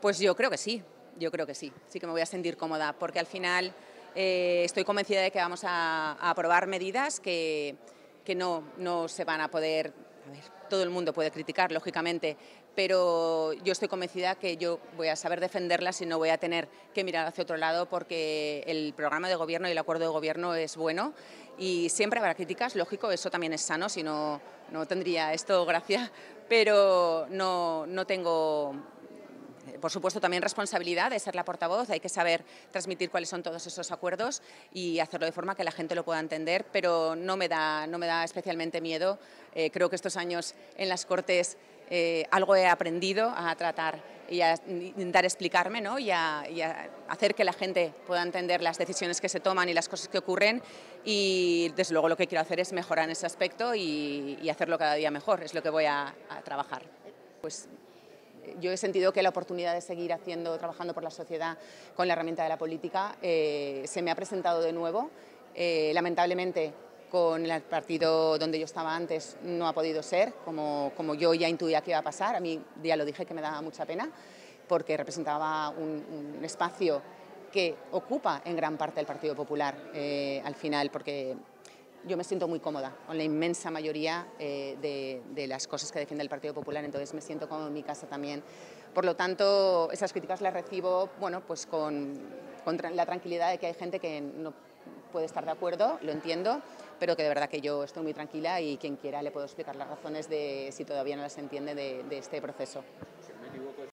Pues yo creo que sí, sí que me voy a sentir cómoda, porque al final estoy convencida de que vamos a aprobar medidas que no se van a poder. A ver, todo el mundo puede criticar, lógicamente, pero yo estoy convencida que yo voy a saber defenderlas y no voy a tener que mirar hacia otro lado, porque el programa de gobierno y el acuerdo de gobierno es bueno y siempre habrá críticas, lógico, eso también es sano, si no, no tendría esto gracia, pero no tengo, por supuesto, también responsabilidad de ser la portavoz. Hay que saber transmitir cuáles son todos esos acuerdos y hacerlo de forma que la gente lo pueda entender, pero no me da especialmente miedo. Creo que estos años en las Cortes algo he aprendido a tratar y a intentar explicarme, ¿no? y a hacer que la gente pueda entender las decisiones que se toman y las cosas que ocurren, y desde luego lo que quiero hacer es mejorar en ese aspecto y hacerlo cada día mejor, es lo que voy a trabajar. Pues yo he sentido que la oportunidad de seguir trabajando por la sociedad con la herramienta de la política se me ha presentado de nuevo. Lamentablemente, con el partido donde yo estaba antes no ha podido ser, como yo ya intuía que iba a pasar. A mí ya lo dije que me daba mucha pena, porque representaba un espacio que ocupa en gran parte el Partido Popular al final, porque yo me siento muy cómoda con la inmensa mayoría de las cosas que defiende el Partido Popular, entonces me siento como en mi casa también. Por lo tanto, esas críticas las recibo, bueno, pues con la tranquilidad de que hay gente que no puede estar de acuerdo, lo entiendo, pero que de verdad que yo estoy muy tranquila y quien quiera le puedo explicar las razones de, si todavía no las entiende, de este proceso.